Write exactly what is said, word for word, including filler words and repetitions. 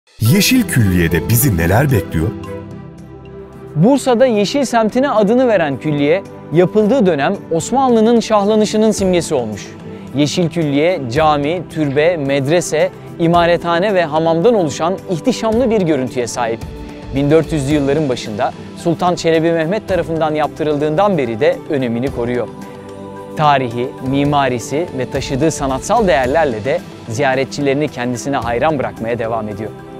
Yeşil Külliye'de bizi neler bekliyor? Bursa'da Yeşil semtine adını veren külliye, yapıldığı dönem Osmanlı'nın şahlanışının simgesi olmuş. Yeşil Külliye, cami, türbe, medrese, imarethane ve hamamdan oluşan ihtişamlı bir görüntüye sahip. bin dört yüzlü yılların başında Sultan Çelebi Mehmet tarafından yaptırıldığından beri de önemini koruyor. Tarihi, mimarisi ve taşıdığı sanatsal değerlerle de ziyaretçilerini kendisine hayran bırakmaya devam ediyor.